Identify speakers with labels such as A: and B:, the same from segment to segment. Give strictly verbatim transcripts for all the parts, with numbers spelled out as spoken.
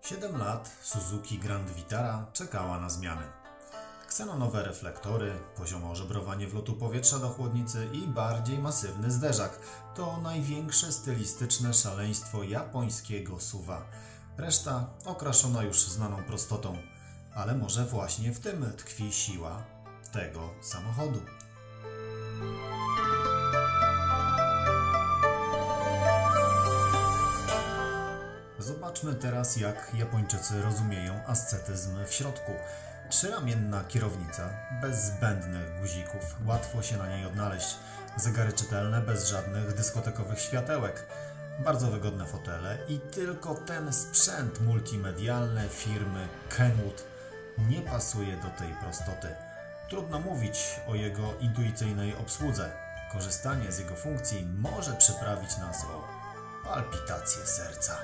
A: siedem lat Suzuki Grand Vitara czekała na zmiany. Ksenonowe reflektory, poziome ożebrowanie wlotu powietrza do chłodnicy i bardziej masywny zderzak to największe stylistyczne szaleństwo japońskiego suwa. Reszta okraszona już znaną prostotą, ale może właśnie w tym tkwi siła tego samochodu. Zobaczmy teraz, jak Japończycy rozumieją ascetyzm w środku. Trzyramienna kierownica, bez zbędnych guzików, łatwo się na niej odnaleźć. Zegary czytelne, bez żadnych dyskotekowych światełek. Bardzo wygodne fotele i tylko ten sprzęt multimedialny firmy Kenwood nie pasuje do tej prostoty. Trudno mówić o jego intuicyjnej obsłudze. Korzystanie z jego funkcji może przyprawić nas o palpitację serca.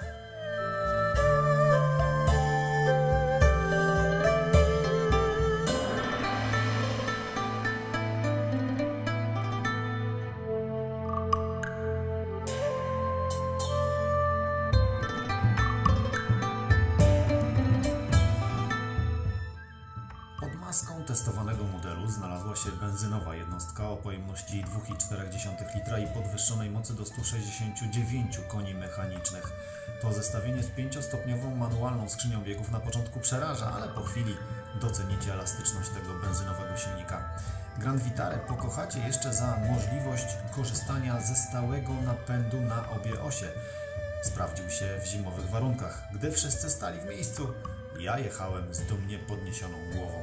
A: Pod maską testowanego modelu znalazła się benzynowa jednostka o pojemności dwa i cztery dziesiąte litra i podwyższonej mocy do stu sześćdziesięciu dziewięciu koni mechanicznych. To zestawienie z pięciostopniową manualną skrzynią biegów na początku przeraża, ale po chwili docenicie elastyczność tego benzynowego silnika. Grand Vitarę pokochacie jeszcze za możliwość korzystania ze stałego napędu na obie osie. Sprawdził się w zimowych warunkach. Gdy wszyscy stali w miejscu, ja jechałem z dumnie podniesioną głową.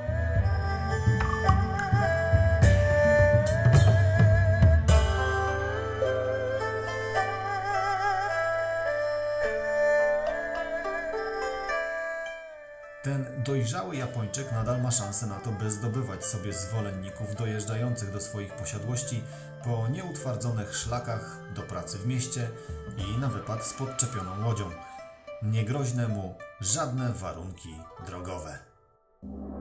A: Ten dojrzały Japończyk nadal ma szansę na to, by zdobywać sobie zwolenników dojeżdżających do swoich posiadłości po nieutwardzonych szlakach do pracy w mieście i na wypad z podczepioną łodzią. Nie groźne mu żadne warunki drogowe.